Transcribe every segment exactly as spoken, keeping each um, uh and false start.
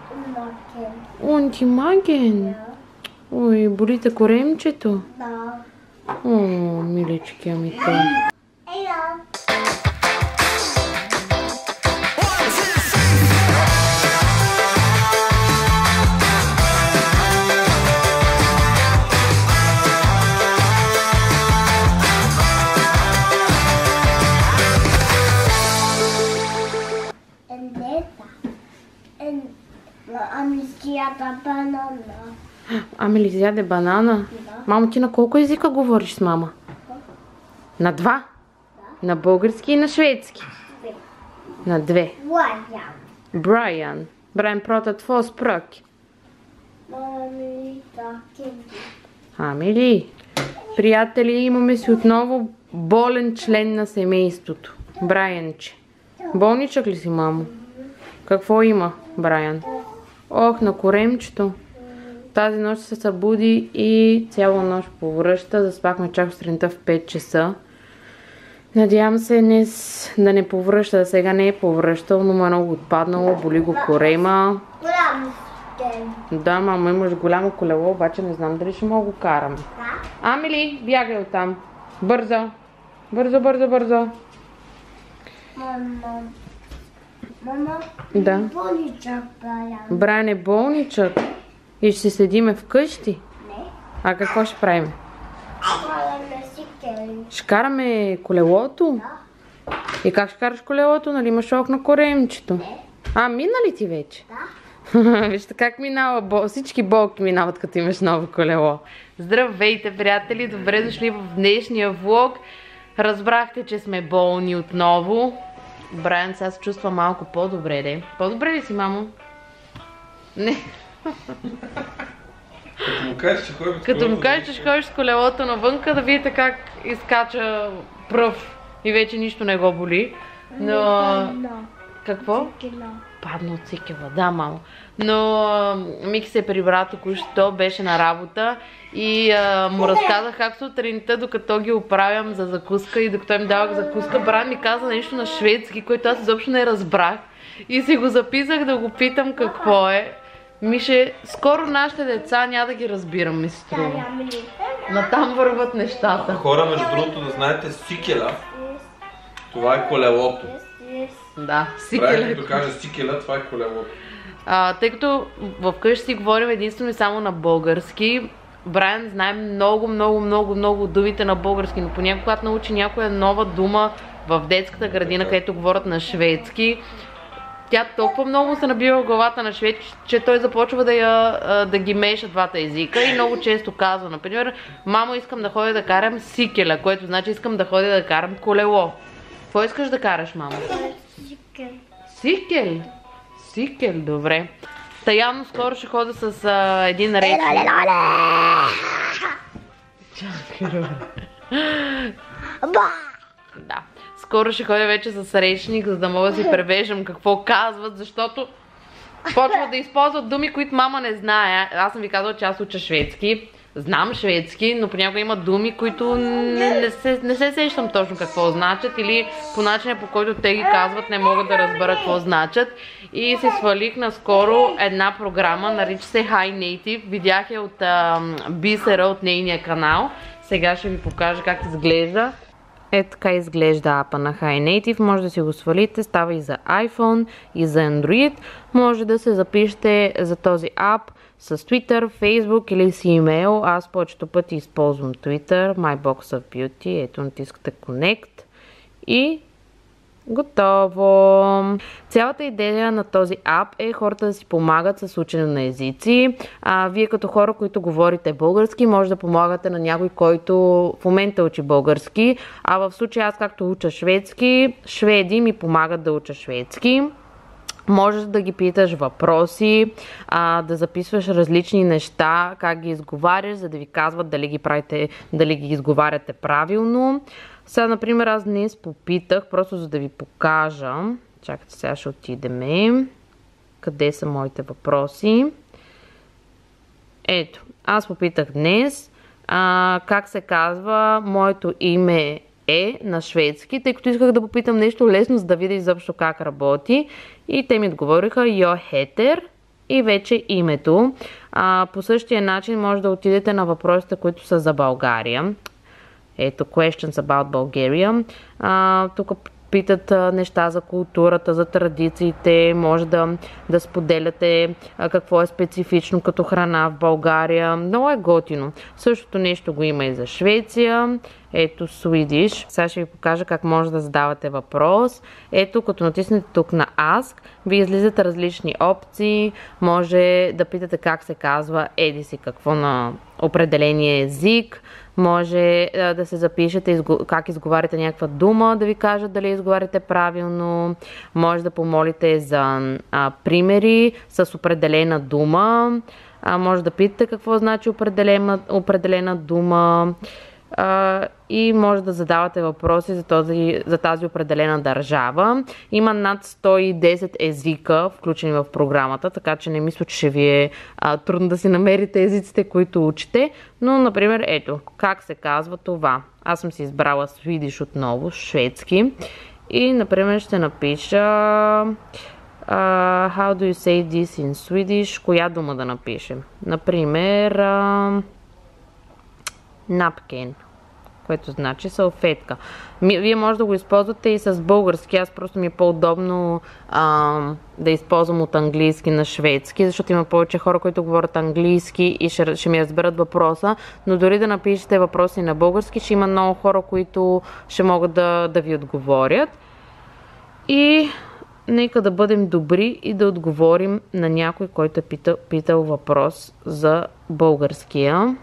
Онтимаген? Ой, боли те коремчето? Да. О, милички, ами той. Амелизията банана. Амели изяде банана? Да. Мамо, ти на колко езика говориш с мама? На два? Да. На български и на шведски? Две. На две. Брайан. Брайан. Брайан pratar två språk. Мами, Кенди. Амели, приятели, имаме си отново болен член на семейството. Брайанче. Болничък ли си, мамо? Какво има, Брайан? Ох, на коремчето. Тази нощ се събуди и цяла нощ повръща. Заспахме чак сутринта в пет часа. Надявам се днес да не повръща, да сега не е повръщал, но му е много отпаднало, боли го корема. Голям стен. Да, мама, имаш голямо колело, обаче не знам дали ще мога го карам. Да. Амели, бягай оттам. Бързо. Бързо, бързо, бързо. Мама. Мама. Да. Болничък, Брайан. Брайан е болничък. И ще се седиме вкъщи. Не. А какво ще правим? Караме си Кенди. Ще караме колелото? Да. И как ще караш колелото? Нали имаш ок на коремчето? Не. А, мина ли ти вече? Да. Вижте как минава, всички болки минават, като имаш ново колело. Здравейте, приятели! Добре дошли в днешния влог. Разбрахте, че сме болни отново. Брайан сега се чувства малко по-добре, де. По-добре ли си, мамо? Не. Като му кажеш, че ходиш с Като му колелото, кажеш, че ще ходиш с колелото навънка, да видите как изкача пръв и вече нищо не го боли. Но... Падна. Какво? Кила. Падна от цикела, да, мамо. Но а, Мики се прибра току-що, беше на работа и а, му разказах как сутринта, докато ги оправям за закуска и докато им давах закуска, Брайан ми каза нещо на шведски, което аз изобщо не разбрах. И си го записах да го питам какво е. Мише, скоро нашите деца няма да ги разбирам, ми се струва. Натам върват нещата. Хора, между другото, да знаете, сикела, това е колелото. Да, Брайан, сикеле. като каже сикела, това е колелото. А, тъй като вкъщи си говорим единствено и само на български, Брайан знае много, много, много, много думите на български, но понякога, когато научи някоя нова дума в детската градина, където говорят на шведски, тя толкова много се набива в главата на шведски, че той започва да, я, да ги меша двата езика и много често казва, например, мамо, искам да ходя да карам сикеля, което значи искам да ходя да карам колело. Какво искаш да караш, мамо? Сикел. Сикел? Сикел, добре. Та явно скоро ще хода с а, един речник. Чакай, да. Скоро ще ходя вече с речник, за да мога да си превеждам какво казват, защото почват да използват думи, които мама не знае. Аз съм ви казала, че аз уча шведски. Знам шведски, но понякога има думи, които не, не, се, не се сещам точно какво значат или по начина, по който те ги казват, не мога да разбера какво значат. И се свалих наскоро една програма, нарича се Hi Native. Видях я от а, Бисера, от нейния канал. Сега ще ви покажа как изглежда. Ето така изглежда апа на Hi Native. Може да си го свалите. Става и за iPhone, и за Android. Може да се запишете за този ап с Twitter, Facebook или с имейл. Аз повечето пъти използвам Twitter, My Box of Beauty. Ето, натискате Connect и готово! Цялата идея на този ап е хората да си помагат с учене на езици. А, вие като хора, които говорите български, може да помагате на някой, който в момента учи български. А в случая аз, както уча шведски, шведи ми помагат да уча шведски. Можеш да ги питаш въпроси, а, да записваш различни неща, как ги изговаряш, за да ви казват дали ги, правите, дали ги изговаряте правилно. Сега, например, аз днес попитах, просто за да ви покажа. Чакайте, сега ще отидем. Къде са моите въпроси? Ето, аз попитах днес а, как се казва моето име е на шведски, тъй като исках да попитам нещо лесно, за да видя изобщо как работи. И те ми отговориха, я heter и вече името. А, по същия начин може да отидете на въпросите, които са за България. Ето, questions about Bulgaria. А, тук питат а, неща за културата, за традициите, може да, да споделяте а, какво е специфично като храна в България. Много е готино. Същото нещо го има и за Швеция. Ето Swedish. Сега ще ви покажа как може да задавате въпрос. Ето, като натиснете тук на Ask, ви излизат различни опции. Може да питате как се казва еди си какво на определения език. Може а, да се запишете изго... как изговаряте някаква дума, да ви кажат дали изговаряте правилно. Може да помолите за а, примери с определена дума. А, може да питате какво значи определена, определена дума. Uh, и може да задавате въпроси за, този, за тази определена държава. Има над сто и десет езика, включени в програмата, така че не мисля, че ще ви е uh, трудно да си намерите езиците, които учите. Но, например, ето, как се казва това. Аз съм си избрала Swedish отново, шведски. И, например, ще напиша uh, How do you say this in Swedish? Коя дума да напишем? Например, uh, napkin, което значи салфетка. Вие може да го използвате и с български. Аз просто ми е по-удобно да използвам от английски на шведски, защото има повече хора, които говорят английски и ще, ще ми разберат въпроса. Но дори да напишете въпроси на български, ще има много хора, които ще могат да, да ви отговорят. И нека да бъдем добри и да отговорим на някой, който е питал, питал въпрос за българския.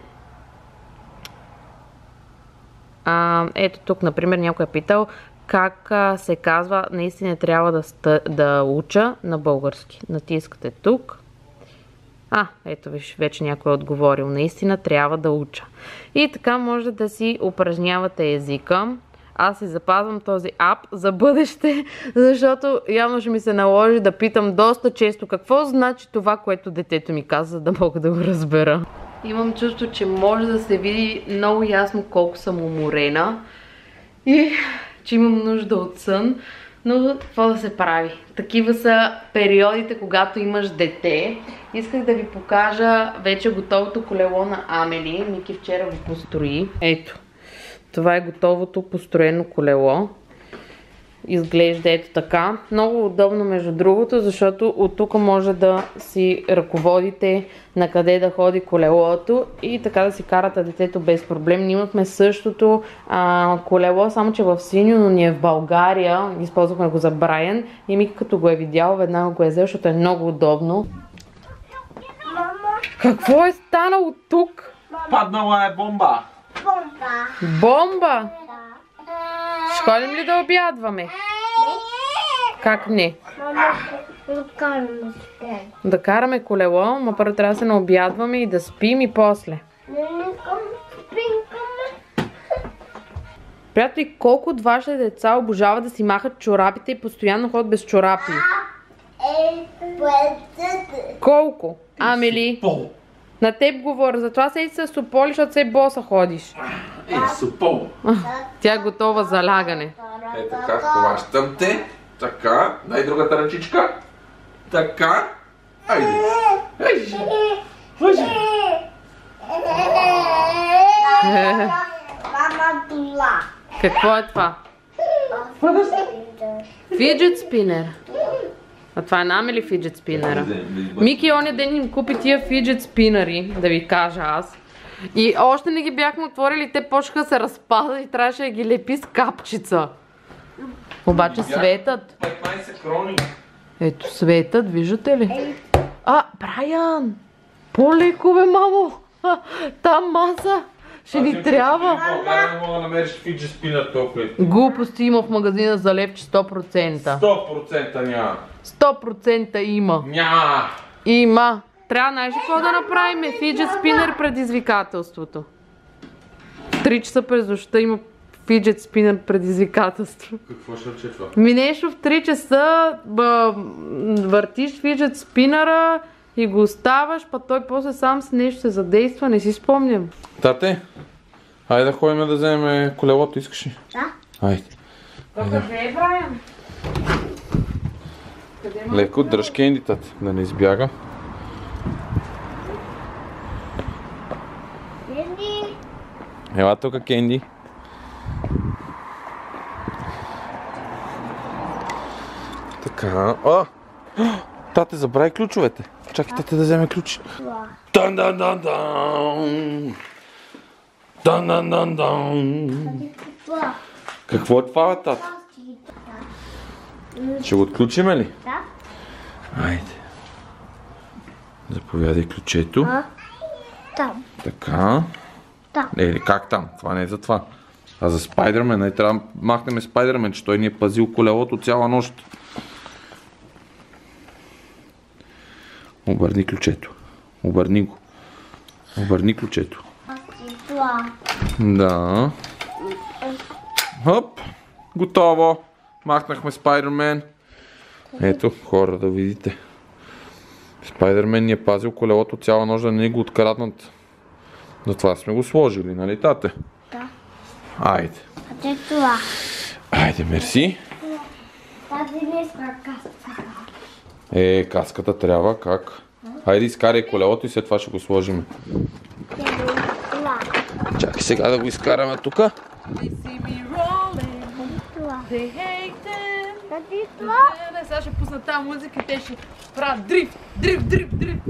А, ето тук, например, някой е питал как а, се казва, наистина трябва да, ста, да уча на български. Натискате тук. А, ето виж, вече някой е отговорил. Наистина трябва да уча. И така може да си упражнявате езика. Аз си запазвам този ап за бъдеще, защото явно ще ми се наложи да питам доста често какво значи това, което детето ми каза, за да мога да го разбера. Имам чувство, че може да се види много ясно колко съм уморена и че имам нужда от сън, но какво да се прави? Такива са периодите, когато имаш дете. Исках да ви покажа вече готовото колело на Амели. Ники вчера го построи. Ето, това е готовото построено колело. Изглежда ето така. Много удобно между другото, защото от тук може да си ръководите на къде да ходи колелото и така да си карате детето без проблем. Ние имахме същото а, колело, само че в синьо, но ни е в България. Използвахме го за Брайан и Мики като го е видял, веднага го е взел, защото е много удобно. Мама. Какво е станало тук? Паднала е бомба. Бомба. Бомба? Да. Ще ходим ли да обядваме? Как не? Мама, да караме сега. Да караме колело, но първо трябва да се наобядваме и да спим и после. Не, не искам спинкаме. Приятели, колко от вашите деца обожават да си махат чорапите и постоянно ходят без чорапи? Е, бъдете. Колко? Амели, Пол. на теб говоря, затова седи с Сополи, защото се боса ходиш. Е, супол. Тя е готова за лягане. Е, така, хващам те. Така, дай другата ръчичка. Така. Айде. Айде. Айде. Мама тула. Какво е това? Фиджет спинер. А това е на Амели фиджет спинера. Мики оня ден им купи тия фиджет спинери, да ви кажа аз. И още не ги бяхме отворили, те почнаха да се разпадат и трябваше да ги лепи с капчица. Обаче светът. петнайсет крони. Ето светът, виждате ли? А, Брайан! По-леко бе, мамо! Там маса! Ще ни трябва! В България не мога да намериш фиджет спинер толкова. Глупости има в магазина за левче сто процента. сто процента няма. сто процента има. Няма. Има. Трябва, знаеш ли какво да направим? Фиджет спинер предизвикателството. В три часа през нощта има фиджет спинер предизвикателство. Какво ще рече това? Ми нещо в три часа бъ, въртиш фиджет спинера и го оставаш, па той после сам с нещо се задейства, не си спомням. Тате, айде да ходим да вземем колелото, искаш ли? Да. Айде. Къде е, Брайан? Леко дръж Кенди, тате, да не избяга. Ела тук, Кенди. Така. О! Тате, забрави ключовете. Чакай, тате да вземе ключ. дан дан дан дан дан дан дан дан Какво е това, бе, тата? Ще го отключиме ли? Да. Айде. Заповядай ключето. А? Там. Така. Там. Е, или как там? Това не е за това. А за Спайдърмен, не трябва да махнем Спайдърмен, че той ни е пазил колелото цяла нощ. Обърни ключето. Обърни го. Обърни ключето. Това. Да. Хоп. Готово. Махнахме Спайдърмен. Ето, хора, да видите. Спайдърмен ни е пазил колелото цяла нощ да не ни го откраднат. Затова сме го сложили, нали, тате? Да. Айде. А те това. Айде, мерси. Тази не иска каска. Е, каската трябва, как? Айде, изкарай колелото и след това ще го сложим. Това. Чакай сега да го изкараме тука. Това. They hate them. Тази това. Не, не, сега ще пусна тази музика и те ще правят дрифт, дрифт, дрифт, дрифт.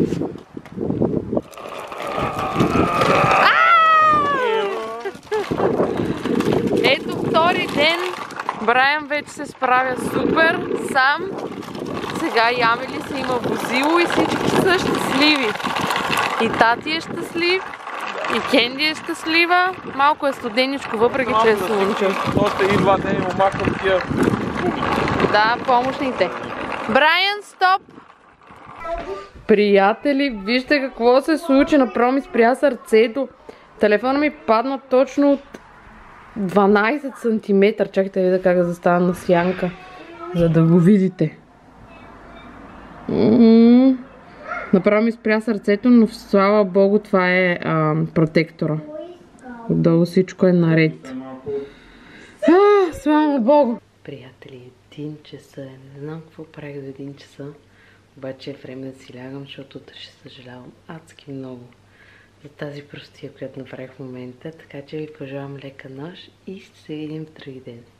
Ето втори ден. Брайан вече се справя супер сам. Сега Ямели си има возило и всички са щастливи. И тати е щастлив, и Кенди е щастлива. Малко е студеничко, въпреки че е слънчев. Още и два дни му махам тия гуми. Да, помощните. Брайан, стоп! Приятели, вижте какво се случи. Направо ми спря сърцето. Телефона ми падна точно от дванайсет сантиметра. Чакайте да видя как да застана на сянка, за да го видите. М-м-м. Направо ми спря сърцето, но слава богу това е а, протектора. Отдолу всичко е наред. А, слава богу! Приятели, един часа е. Не знам какво правих до един часа. Обаче е време да си лягам, защото утре ще съжалявам адски много за тази простия, която направих в момента. Така че ви пожелавам лека нощ и ще се видим в други ден.